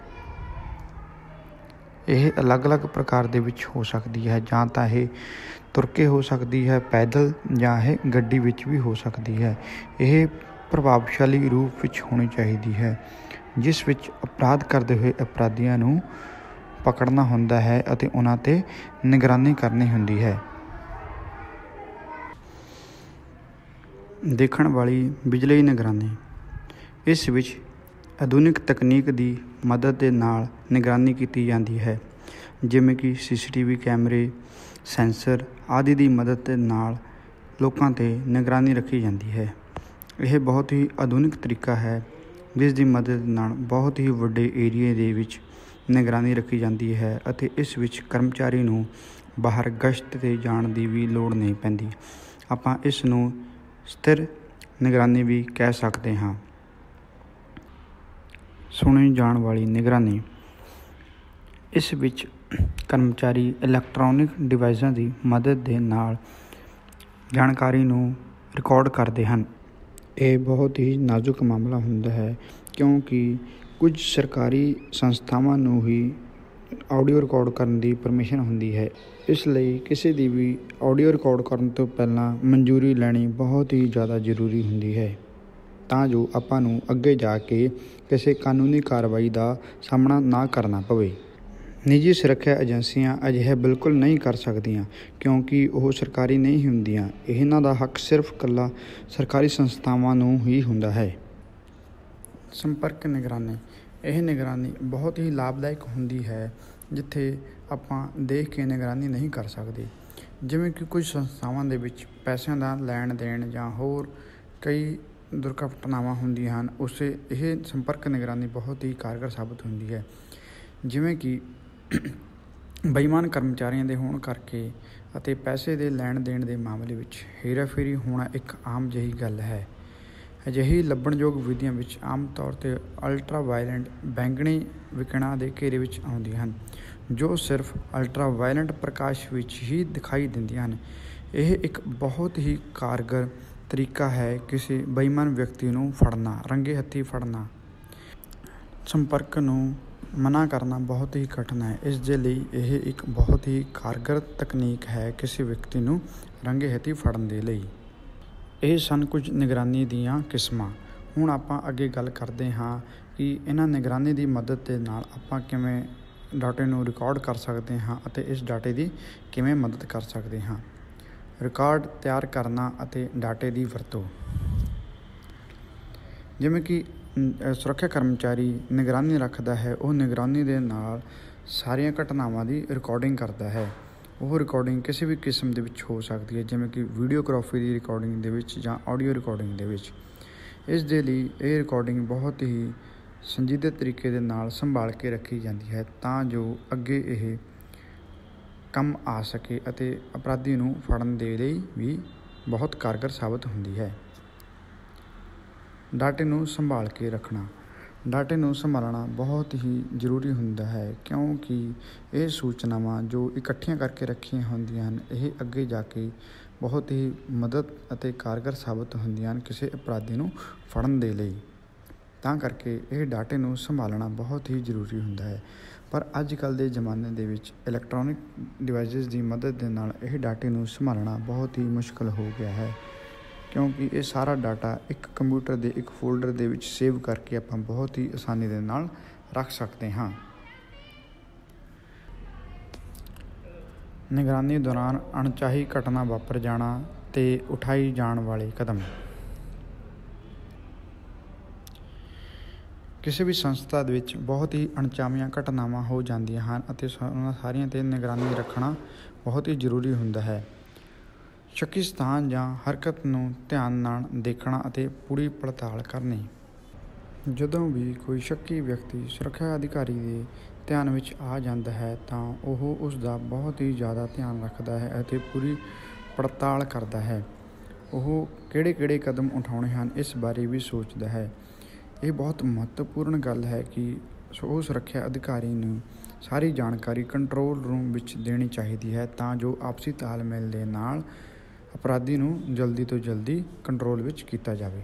ਇਹ ਅਲੱਗ-ਅਲੱਗ ਪ੍ਰਕਾਰ ਦੇ ਵਿੱਚ ਹੋ ਸਕਦੀ ਹੈ, ਜਾਂ ਤਾਂ ਇਹ ਤੁਰ ਕੇ ਹੋ ਸਕਦੀ ਹੈ, ਪੈਦਲ, ਜਾਂ ਇਹ ਗੱਡੀ ਵਿੱਚ ਵੀ ਹੋ ਸਕਦੀ ਹੈ। ਇਹ ਪ੍ਰਭਾਵਸ਼ਾਲੀ ਰੂਪ ਵਿੱਚ ਹੋਣੀ ਚਾਹੀਦੀ ਹੈ, ਜਿਸ ਵਿੱਚ ਅਪਰਾਧ ਕਰਦੇ ਹੋਏ ਅਪਰਾਧੀਆਂ ਨੂੰ ਪਕੜਨਾ ਹੁੰਦਾ ਹੈ ਅਤੇ ਉਹਨਾਂ 'ਤੇ ਨਿਗਰਾਨੀ ਕਰਨੀ ਹੁੰਦੀ ਹੈ। ਦੇਖਣ ਵਾਲੀ ਬਿਜਲਈ ਨਿਗਰਾਨੀ। ਇਸ ਵਿੱਚ ਆਧੁਨਿਕ ਤਕਨੀਕ ਦੀ ਮਦਦ ਦੇ ਨਾਲ ਨਿਗਰਾਨੀ ਕੀਤੀ ਜਾਂਦੀ ਹੈ, ਜਿਵੇਂ ਕਿ CCTV ਕੈਮਰੇ, ਸੈਂਸਰ ਆਦਿ ਦੀ ਮਦਦ ਦੇ ਨਾਲ ਲੋਕਾਂ 'ਤੇ ਨਿਗਰਾਨੀ ਰੱਖੀ ਜਾਂਦੀ ਹੈ। ਇਹ ਬਹੁਤ ਹੀ ਆਧੁਨਿਕ ਤਰੀਕਾ ਹੈ, ਜਿਸ ਦੀ ਮਦਦ ਨਾਲ ਬਹੁਤ ਹੀ ਵੱਡੇ ਏਰੀਏ ਦੇ ਵਿੱਚ ਨਿਗਰਾਨੀ ਰੱਖੀ ਜਾਂਦੀ ਹੈ ਅਤੇ ਇਸ ਵਿੱਚ ਕਰਮਚਾਰੀ ਨੂੰ ਬਾਹਰ ਗਸ਼ਤ 'ਤੇ ਜਾਣ ਦੀ ਵੀ ਲੋੜ ਨਹੀਂ ਪੈਂਦੀ। ਆਪਾਂ ਇਸ ਨੂੰ ਸਥਿਰ ਨਿਗਰਾਨੀ ਵੀ ਕਹਿ ਸਕਦੇ ਹਾਂ। ਸੁਣੀ ਜਾਣ ਵਾਲੀ ਨਿਗਰਾਨੀ। ਇਸ ਵਿੱਚ ਕਰਮਚਾਰੀ ਇਲੈਕਟ੍ਰੋਨਿਕ ਡਿਵਾਈਸਾਂ ਦੀ ਮਦਦ ਦੇ ਨਾਲ ਜਾਣਕਾਰੀ ਨੂੰ ਰਿਕਾਰਡ ਕਰਦੇ ਹਨ। ਇਹ ਬਹੁਤ ਹੀ ਨਾਜ਼ੁਕ ਮਾਮਲਾ ਹੁੰਦਾ ਹੈ, ਕਿਉਂਕਿ ਕੁਝ ਸਰਕਾਰੀ ਸੰਸਥਾਵਾਂ ਨੂੰ ਹੀ ਆਡੀਓ ਰਿਕਾਰਡ ਕਰਨ ਦੀ ਪਰਮਿਸ਼ਨ ਹੁੰਦੀ ਹੈ। ਇਸ ਲਈ ਕਿਸੇ ਦੀ ਵੀ ਆਡੀਓ ਰਿਕਾਰਡ ਕਰਨ ਤੋਂ ਪਹਿਲਾਂ ਮਨਜ਼ੂਰੀ ਲੈਣੀ ਬਹੁਤ ਹੀ ਜ਼ਿਆਦਾ ਜ਼ਰੂਰੀ ਹੁੰਦੀ ਹੈ, ਤਾਂ ਜੋ ਆਪਾਂ ਨੂੰ ਅੱਗੇ ਜਾ ਕੇ ਕਿਸੇ ਕਾਨੂੰਨੀ ਕਾਰਵਾਈ ਦਾ ਸਾਹਮਣਾ ਨਾ ਕਰਨਾ ਪਵੇ। ਨਿੱਜੀ ਸੁਰੱਖਿਆ ਏਜੰਸੀਆਂ ਅਜਿਹਾ ਬਿਲਕੁਲ ਨਹੀਂ ਕਰ ਸਕਦੀਆਂ, ਕਿਉਂਕਿ ਉਹ ਸਰਕਾਰੀ ਨਹੀਂ ਹੁੰਦੀਆਂ। ਇਹਨਾਂ ਦਾ ਹੱਕ ਸਿਰਫ ਇਕੱਲਾ ਸਰਕਾਰੀ ਸੰਸਥਾਵਾਂ ਨੂੰ ਹੀ ਹੁੰਦਾ ਹੈ। ਸੰਪਰਕ ਨਿਗਰਾਨੀ। ਇਹ ਨਿਗਰਾਨੀ ਬਹੁਤ ਹੀ ਲਾਭਦਾਇਕ ਹੁੰਦੀ ਹੈ, ਜਿੱਥੇ ਆਪਾਂ ਦੇਖ ਕੇ ਨਿਗਰਾਨੀ ਨਹੀਂ ਕਰ ਸਕਦੇ। ਜਿਵੇਂ ਕਿ ਕੁਝ ਸੰਸਥਾਵਾਂ ਦੇ ਵਿੱਚ ਪੈਸਿਆਂ ਦਾ ਲੈਣ ਦੇਣ ਜਾਂ ਹੋਰ ਕਈ ਦੁਰਘਟਨਾਵਾਂ ਹੁੰਦੀਆਂ ਹਨ, ਇਹ ਸੰਪਰਕ ਨਿਗਰਾਨੀ ਬਹੁਤ ਹੀ ਕਾਰਗਰ ਸਾਬਤ ਹੁੰਦੀ ਹੈ। ਜਿਵੇਂ ਕਿ ਬੇਈਮਾਨ ਕਰਮਚਾਰੀਆਂ ਦੇ ਹੋਣ ਕਰਕੇ ਅਤੇ ਪੈਸੇ ਦੇ ਲੈਣ ਦੇਣ ਦੇ ਮਾਮਲੇ ਵਿੱਚ ਹੇਰਾਫੇਰੀ ਹੋਣਾ ਇੱਕ ਆਮ ਜਿਹੀ ਗੱਲ ਹੈ। ਅਜਿਹੀ ਲੱਭਣਯੋਗ ਵਿਧੀਆਂ ਵਿੱਚ ਆਮ ਤੌਰ 'ਤੇ ਅਲਟਰਾ ਵਾਇਲੈਂਟ ਬੈਂਗਣੀ ਵਿਕਿਰਨਾਂ ਦੇ ਘੇਰੇ ਵਿੱਚ ਆਉਂਦੀਆਂ ਹਨ, ਜੋ ਸਿਰਫ ਅਲਟਰਾਵਾਇਲੈਂਟ ਪ੍ਰਕਾਸ਼ ਵਿੱਚ ਹੀ ਦਿਖਾਈ ਦਿੰਦੀਆਂ ਹਨ। ਇਹ ਇੱਕ ਬਹੁਤ ਹੀ ਕਾਰਗਰ ਤਰੀਕਾ ਹੈ ਕਿਸੇ ਬੇਈਮਾਨ ਵਿਅਕਤੀ ਨੂੰ ਫੜਨਾ, ਰੰਗੇ ਹੱਥੀਂ ਫੜਨਾ। ਸੰਪਰਕ ਨੂੰ ਮਨ੍ਹਾ ਕਰਨਾ ਬਹੁਤ ਹੀ ਕਠਿਨ ਹੈ। ਇਸ ਦੇ ਲਈ ਇਹ ਇੱਕ ਬਹੁਤ ਹੀ ਕਾਰਗਰ ਤਕਨੀਕ ਹੈ ਕਿਸੇ ਵਿਅਕਤੀ ਨੂੰ ਰੰਗੇ ਹੱਥੀਂ ਫੜਨ ਦੇ ਲਈ। ਇਹ ਸਨ ਕੁਝ ਨਿਗਰਾਨੀ ਦੀਆਂ ਕਿਸਮਾਂ। ਹੁਣ ਆਪਾਂ ਅੱਗੇ ਗੱਲ ਕਰਦੇ ਹਾਂ ਕਿ ਇਹਨਾਂ ਨਿਗਰਾਨੀ ਦੀ ਮਦਦ ਦੇ ਨਾਲ ਆਪਾਂ ਕਿਵੇਂ ਡਾਟੇ ਨੂੰ ਰਿਕਾਰਡ ਕਰ ਸਕਦੇ ਹਾਂ ਅਤੇ ਇਸ ਡਾਟੇ ਦੀ ਕਿਵੇਂ ਮਦਦ ਕਰ ਸਕਦੇ ਹਾਂ। ਰਿਕਾਰਡ ਤਿਆਰ ਕਰਨਾ ਅਤੇ ਡਾਟੇ ਦੀ ਵਰਤੋਂ। ਜਿਵੇਂ ਕਿ ਸੁਰੱਖਿਆ ਕਰਮਚਾਰੀ ਨਿਗਰਾਨੀ ਰੱਖਦਾ ਹੈ, ਉਹ ਨਿਗਰਾਨੀ ਦੇ ਨਾਲ ਸਾਰੀਆਂ ਘਟਨਾਵਾਂ ਦੀ ਰਿਕਾਰਡਿੰਗ ਕਰਦਾ ਹੈ। ਉਹ ਰਿਕਾਰਡਿੰਗ ਕਿਸੇ ਵੀ ਕਿਸਮ ਦੇ ਵਿੱਚ ਹੋ ਸਕਦੀ ਹੈ, ਜਿਵੇਂ ਕਿ ਵੀਡੀਓਗ੍ਰਾਫੀ ਦੀ ਰਿਕਾਰਡਿੰਗ ਦੇ ਵਿੱਚ ਜਾਂ ਆਡੀਓ ਰਿਕਾਰਡਿੰਗ ਦੇ ਵਿੱਚ। ਇਸ ਦੇ ਲਈ ਇਹ ਰਿਕਾਰਡਿੰਗ ਬਹੁਤ ਹੀ ਸੰਜੀਦੇ ਤਰੀਕੇ ਦੇ ਨਾਲ ਸੰਭਾਲ ਕੇ ਰੱਖੀ ਜਾਂਦੀ ਹੈ ਤਾਂ ਜੋ ਅੱਗੇ ਇਹ ਕੰਮ ਆ ਸਕੇ ਅਤੇ ਅਪਰਾਧੀ ਨੂੰ ਫੜਨ ਦੇ ਲਈ ਵੀ ਬਹੁਤ ਕਾਰਗਰ ਸਾਬਤ ਹੁੰਦੀ ਹੈ। ਡਾਟੇ ਨੂੰ ਸੰਭਾਲ ਕੇ ਰੱਖਣਾ। ਡਾਟੇ ਨੂੰ ਸੰਭਾਲਣਾ ਬਹੁਤ ਹੀ ਜ਼ਰੂਰੀ ਹੁੰਦਾ ਹੈ ਕਿਉਂਕਿ ਇਹ ਸੂਚਨਾਵਾਂ ਜੋ ਇਕੱਠੀਆਂ ਕਰਕੇ ਰੱਖੀਆਂ ਹੁੰਦੀਆਂ ਹਨ, ਇਹ ਅੱਗੇ ਜਾ ਕੇ ਬਹੁਤ ਹੀ ਮਦਦ ਅਤੇ ਕਾਰਗਰ ਸਾਬਤ ਹੁੰਦੀਆਂ ਹਨ ਕਿਸੇ ਅਪਰਾਧੀ ਨੂੰ ਫੜਨ ਦੇ ਲਈ। ਤਾਂ ਕਰਕੇ ਇਹ ਡਾਟੇ ਨੂੰ ਸੰਭਾਲਣਾ ਬਹੁਤ ਹੀ ਜ਼ਰੂਰੀ ਹੁੰਦਾ ਹੈ। ਪਰ ਅੱਜ ਕੱਲ੍ਹ ਦੇ ਜ਼ਮਾਨੇ ਦੇ ਵਿੱਚ ਇਲੈਕਟ੍ਰੋਨਿਕ ਡਿਵਾਈਸਿਸ ਦੀ ਮਦਦ ਦੇ ਨਾਲ ਇਹ ਡਾਟੇ ਨੂੰ ਸੰਭਾਲਣਾ ਬਹੁਤ ਹੀ ਮੁਸ਼ਕਿਲ ਹੋ ਗਿਆ ਹੈ ਕਿਉਂਕਿ ਇਹ ਸਾਰਾ ਡਾਟਾ ਇੱਕ ਕੰਪਿਊਟਰ ਦੇ ਇੱਕ ਫੋਲਡਰ ਦੇ ਵਿੱਚ ਸੇਵ ਕਰਕੇ ਆਪਾਂ ਬਹੁਤ ਹੀ ਆਸਾਨੀ ਦੇ ਨਾਲ ਰੱਖ ਸਕਦੇ ਹਾਂ। ਨਿਗਰਾਨੀ ਦੌਰਾਨ ਅਣਚਾਹੀ ਘਟਨਾ ਵਾਪਰ ਜਾਣਾ ਅਤੇ ਉਠਾਈ ਜਾਣ ਵਾਲੇ ਕਦਮ। ਕਿਸੇ ਵੀ ਸੰਸਥਾ ਦੇ ਵਿੱਚ ਬਹੁਤ ਹੀ ਅਣਚਾਹੀਆਂ ਘਟਨਾਵਾਂ ਹੋ ਜਾਂਦੀਆਂ ਹਨ ਅਤੇ ਉਹਨਾਂ ਸਾਰੀਆਂ 'ਤੇ ਨਿਗਰਾਨੀ ਰੱਖਣਾ ਬਹੁਤ ਹੀ ਜ਼ਰੂਰੀ ਹੁੰਦਾ ਹੈ। ਸ਼ੱਕੀ ਸਥਾਨ ਜਾਂ ਹਰਕਤ ਨੂੰ ਧਿਆਨ ਨਾਲ ਦੇਖਣਾ ਅਤੇ ਪੂਰੀ ਪੜਤਾਲ ਕਰਨੀ। ਜਦੋਂ ਵੀ ਕੋਈ ਸ਼ੱਕੀ ਵਿਅਕਤੀ ਸੁਰੱਖਿਆ ਅਧਿਕਾਰੀ ਦੇ ਧਿਆਨ ਵਿੱਚ ਆ ਜਾਂਦਾ ਹੈ ਤਾਂ ਉਹ ਉਸ ਦਾ ਬਹੁਤ ਹੀ ਜ਼ਿਆਦਾ ਧਿਆਨ ਰੱਖਦਾ ਹੈ ਅਤੇ ਪੂਰੀ ਪੜਤਾਲ ਕਰਦਾ ਹੈ। ਉਹ ਕਿਹੜੇ ਕਦਮ ਉਠਾਉਣੇ ਹਨ ਇਸ ਬਾਰੇ ਵੀ ਸੋਚਦਾ ਹੈ। ਇਹ ਬਹੁਤ ਮਹੱਤਵਪੂਰਨ ਗੱਲ ਹੈ ਕਿ ਉਹ ਸੁਰੱਖਿਆ ਅਧਿਕਾਰੀ ਨੂੰ ਸਾਰੀ ਜਾਣਕਾਰੀ ਕੰਟਰੋਲ ਰੂਮ ਵਿੱਚ ਦੇਣੀ ਚਾਹੀਦੀ ਹੈ ਤਾਂ ਜੋ ਆਪਸੀ ਤਾਲਮੇਲ ਦੇ ਨਾਲ ਅਪਰਾਧੀ ਨੂੰ ਜਲਦੀ ਤੋਂ ਜਲਦੀ ਕੰਟਰੋਲ ਵਿੱਚ ਕੀਤਾ ਜਾਵੇ।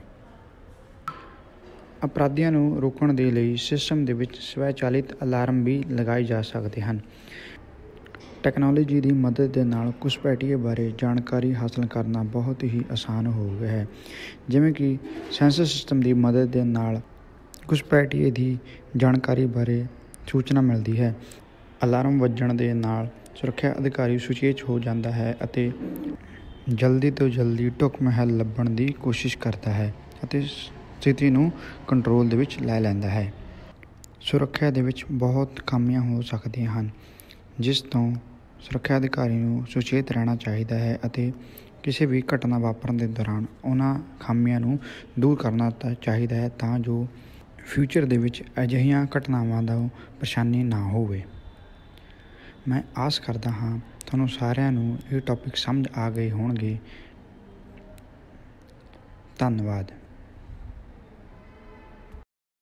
ਅਪਰਾਧੀਆਂ ਨੂੰ ਰੋਕਣ ਦੇ ਲਈ ਸਿਸਟਮ ਦੇ ਵਿੱਚ ਸਵੈਚਾਲਿਤ ਅਲਾਰਮ ਵੀ ਲਗਾਏ ਜਾ ਸਕਦੇ ਹਨ। ਟੈਕਨੋਲੋਜੀ ਦੀ ਮਦਦ ਦੇ ਨਾਲ ਘੁਸਪੈਠੀਏ ਬਾਰੇ ਜਾਣਕਾਰੀ ਹਾਸਲ ਕਰਨਾ ਬਹੁਤ ਹੀ ਆਸਾਨ ਹੋ ਗਿਆ ਹੈ। ਜਿਵੇਂ ਕਿ ਸੈਂਸਰ ਸਿਸਟਮ ਦੀ ਮਦਦ ਦੇ ਨਾਲ ਘੁਸਪੈਠੀਏ ਦੀ ਜਾਣਕਾਰੀ ਬਾਰੇ ਸੂਚਨਾ ਮਿਲਦੀ ਹੈ। ਅਲਾਰਮ ਵੱਜਣ ਦੇ ਨਾਲ ਸੁਰੱਖਿਆ ਅਧਿਕਾਰੀ ਸੁਚੇਤ ਹੋ ਜਾਂਦਾ ਹੈ ਅਤੇ ਜਲਦੀ ਤੋਂ ਜਲਦੀ ਢੁਕਵਾਂ ਹੱਲ ਲੱਭਣ ਦੀ ਕੋਸ਼ਿਸ਼ ਕਰਦਾ ਹੈ ਅਤੇ ਸਥਿਤੀ ਨੂੰ ਕੰਟਰੋਲ ਦੇ ਵਿੱਚ ਲੈ ਲੈਂਦਾ ਹੈ। ਸੁਰੱਖਿਆ ਦੇ ਵਿੱਚ ਬਹੁਤ ਖਾਮੀਆਂ ਹੋ ਸਕਦੀਆਂ ਹਨ ਜਿਸ ਤੋਂ ਸੁਰੱਖਿਆ ਅਧਿਕਾਰੀ ਨੂੰ ਸੁਚੇਤ ਰਹਿਣਾ ਚਾਹੀਦਾ ਹੈ ਅਤੇ ਕਿਸੇ ਵੀ ਘਟਨਾ ਵਾਪਰਨ ਦੇ ਦੌਰਾਨ ਉਹਨਾਂ ਖਾਮੀਆਂ ਨੂੰ ਦੂਰ ਕਰਨਾ ਚਾਹੀਦਾ ਹੈ ਤਾਂ ਜੋ ਫਿਊਚਰ ਦੇ ਵਿੱਚ ਅਜਿਹੀਆਂ ਘਟਨਾਵਾਂ ਦਾ ਪਰੇਸ਼ਾਨੀ ਨਾ ਹੋਵੇ। ਮੈਂ ਆਸ ਕਰਦਾ ਹਾਂ ਤੁਹਾਨੂੰ ਸਾਰਿਆਂ ਨੂੰ ਇਹ ਟੌਪਿਕ ਸਮਝ ਆ ਗਏ ਹੋਣਗੇ। ਧੰਨਵਾਦ।